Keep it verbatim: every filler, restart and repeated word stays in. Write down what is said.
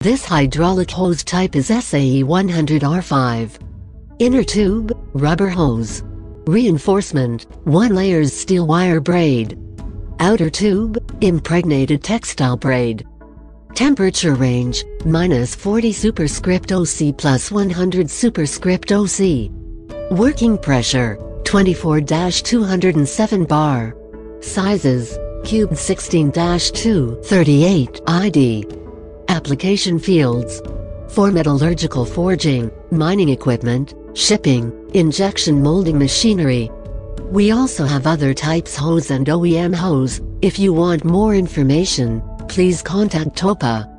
This hydraulic hose type is S A E one hundred R five. Inner tube, rubber hose. Reinforcement, one layers steel wire braid. Outer tube, impregnated textile braid. Temperature range, minus forty superscript O C plus one hundred superscript O C. Working pressure, twenty-four to two hundred seven bar. Sizes, cube sixteen to two thirty-eight I D. Application fields: for metallurgical forging, mining equipment, shipping, injection molding machinery. We also have other types hose and O E M hose. If you want more information, please contact Topa.